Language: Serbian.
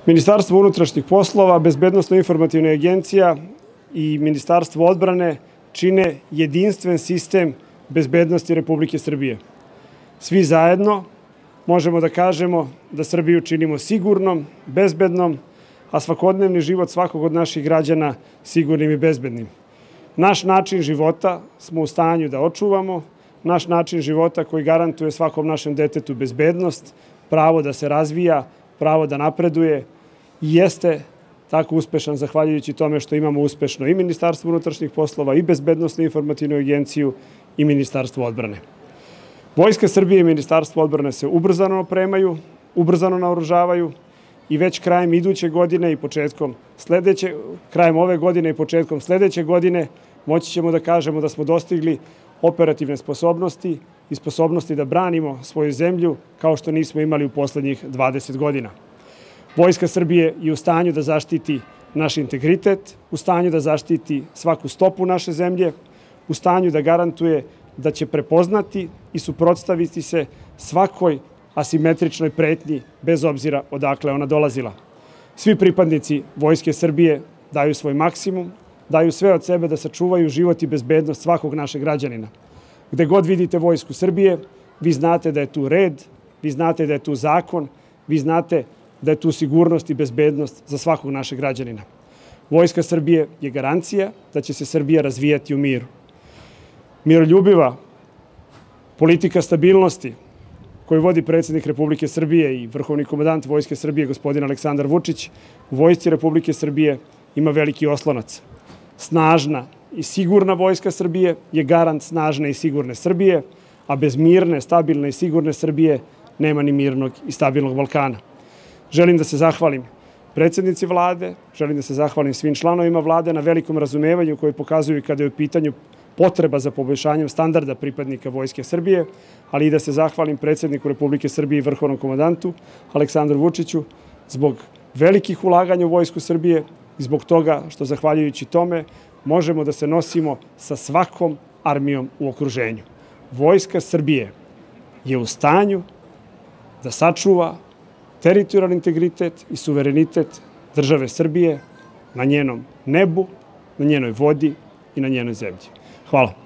Ministarstvo unutrašnjih poslova, Bezbednosno-informativna agencija i Ministarstvo odbrane čine jedinstven sistem bezbednosti Republike Srbije. Svi zajedno možemo da kažemo da Srbiju činimo sigurnom, bezbednom, a svakodnevni život svakog od naših građana sigurnim i bezbednim. Naš način života smo u stanju da očuvamo, naš način života koji garantuje svakom našem detetu bezbednost, pravo da se razvija, pravo da napreduje i jeste tako uspešan zahvaljujući tome što imamo uspešno i Ministarstvo unutrašnjih poslova i Bezbednosno-informativnu agenciju i Ministarstvo odbrane. Vojska Srbije i Ministarstvo odbrane se ubrzano opremaju, ubrzano naoružavaju i već krajem iduće godine i krajem ove godine i početkom sledeće godine moći ćemo da kažemo da smo dostigli operativne sposobnosti i sposobnosti da branimo svoju zemlju kao što nismo imali u poslednjih 20 godina. Vojska Srbije je u stanju da zaštiti naš integritet, u stanju da zaštiti svaku stopu naše zemlje, u stanju da garantuje da će prepoznati i suprotstaviti se svakoj asimetričnoj pretnji bez obzira odakle ona dolazila. Svi pripadnici Vojske Srbije daju svoj maksimum, daju sve od sebe da sačuvaju život i bezbednost svakog našeg građanina. Gde god vidite Vojsku Srbije, vi znate da je tu red, vi znate da je tu zakon, vi znate da je tu sigurnost i bezbednost za svakog našeg građanina. Vojska Srbije je garancija da će se Srbija razvijati u miru. Miroljubiva politika stabilnosti koju vodi predsjednik Republike Srbije i vrhovni komandant Vojske Srbije, gospodin Aleksandar Vučić, u Vojsci Republike Srbije ima veliki oslonac. Snažna i sigurna Vojska Srbije je garant snažne i sigurne Srbije, a bez mirne, stabilne i sigurne Srbije nema ni mirnog i stabilnog Balkana. Želim da se zahvalim predsjednici vlade, želim da se zahvalim svim članovima vlade na velikom razumevanju koje pokazuju kada je u pitanju potreba za poboljšanjem standarda pripadnika Vojske Srbije, ali i da se zahvalim predsjedniku Republike Srbije i vrhovnom komandantu Aleksandru Vučiću zbog velikih ulaganja u Vojsku Srbije i zbog toga što zahvaljujući tome možemo da se nosimo sa svakom armijom u okruženju. Vojska Srbije je u stanju da sačuva teritorijalni integritet i suverenitet države Srbije na njenom nebu, na njenoj vodi i na njenoj zemlji. Hvala.